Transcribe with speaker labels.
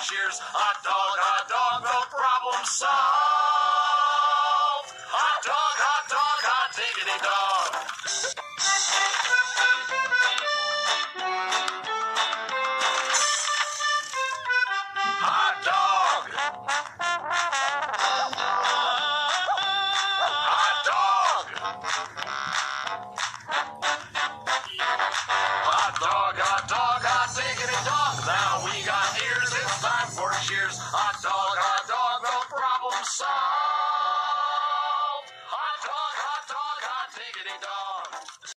Speaker 1: cheers. Hot dog, the problem solved. Hot dog, hot diggity dog. Hot dog. Hot dog. Hot dog, hot diggity dog. Now we got ears, it's time for cheers. Hot dog, the problem solved. Hot dog, hot diggity dog.